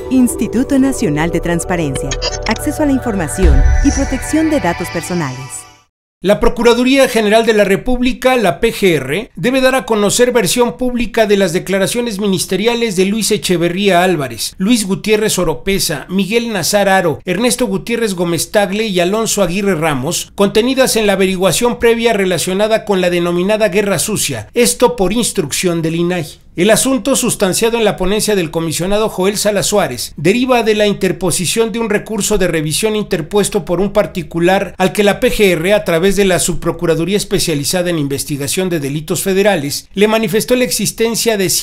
Instituto Nacional de Transparencia, Acceso a la Información y Protección de Datos Personales. La Procuraduría General de la República, la PGR, debe dar a conocer versión pública de las declaraciones ministeriales de Luis Echeverría Álvarez, Luis Gutiérrez Oropeza, Miguel Nazar Haro, Ernesto Gutiérrez Gómez Tagle y Alonso Aguirre Ramos, contenidas en la averiguación previa relacionada con la denominada Guerra Sucia, esto por instrucción del INAI. El asunto, sustanciado en la ponencia del comisionado Joel Salas Suárez, deriva de la interposición de un recurso de revisión interpuesto por un particular al que la PGR, a través de la Subprocuraduría Especializada en Investigación de Delitos Federales, le manifestó la existencia de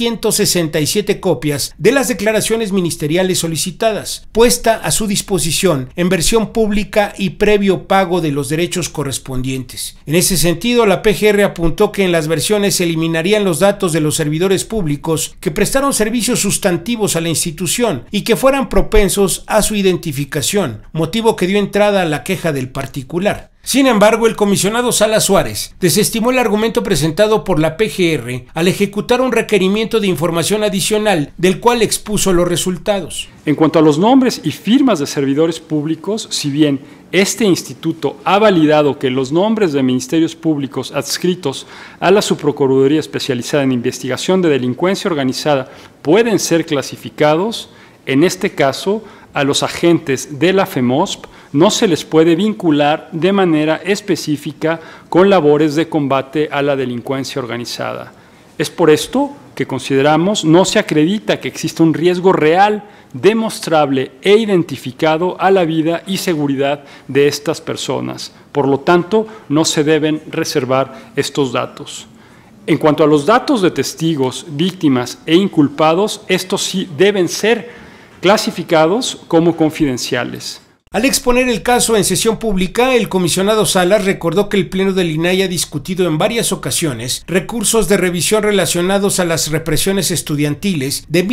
167 copias de las declaraciones ministeriales solicitadas, puesta a su disposición en versión pública y previo pago de los derechos correspondientes. En ese sentido, la PGR apuntó que en las versiones se eliminarían los datos de los servidores públicos que prestaron servicios sustantivos a la institución y que fueran propensos a su identificación, motivo que dio entrada a la queja del particular. Sin embargo, el comisionado Salas Suárez desestimó el argumento presentado por la PGR al ejecutar un requerimiento de información adicional, del cual expuso los resultados. En cuanto a los nombres y firmas de servidores públicos, si bien este instituto ha validado que los nombres de ministerios públicos adscritos a la Subprocuraduría Especializada en Investigación de Delincuencia Organizada pueden ser clasificados, en este caso, a los agentes de la FEMOSP no se les puede vincular de manera específica con labores de combate a la delincuencia organizada. Es por esto que consideramos no se acredita que exista un riesgo real, demostrable e identificado a la vida y seguridad de estas personas. Por lo tanto, no se deben reservar estos datos. En cuanto a los datos de testigos, víctimas e inculpados, estos sí deben ser clasificados como confidenciales. Al exponer el caso en sesión pública, el comisionado Salas recordó que el Pleno del INAI ha discutido en varias ocasiones recursos de revisión relacionados a las represiones estudiantiles de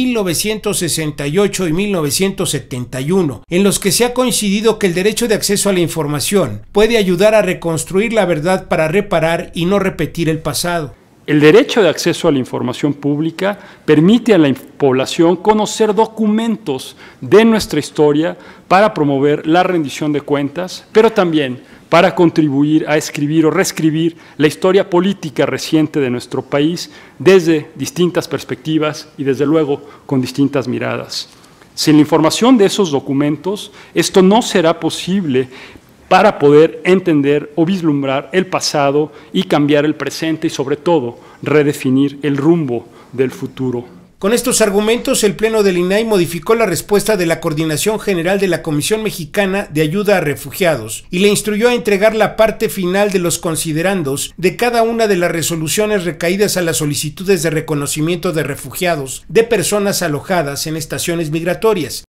1968 y 1971, en los que se ha coincidido que el derecho de acceso a la información puede ayudar a reconstruir la verdad para reparar y no repetir el pasado. El derecho de acceso a la información pública permite a la población conocer documentos de nuestra historia para promover la rendición de cuentas, pero también para contribuir a escribir o reescribir la historia política reciente de nuestro país desde distintas perspectivas y, desde luego, con distintas miradas. Sin la información de esos documentos, esto no será posible para poder entender o vislumbrar el pasado y cambiar el presente y, sobre todo, redefinir el rumbo del futuro. Con estos argumentos, el Pleno del INAI modificó la respuesta de la Coordinación General de la Comisión Mexicana de Ayuda a Refugiados y le instruyó a entregar la parte final de los considerandos de cada una de las resoluciones recaídas a las solicitudes de reconocimiento de refugiados de personas alojadas en estaciones migratorias.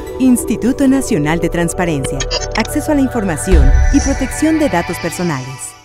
Instituto Nacional de Transparencia, Acceso a la Información y Protección de Datos Personales.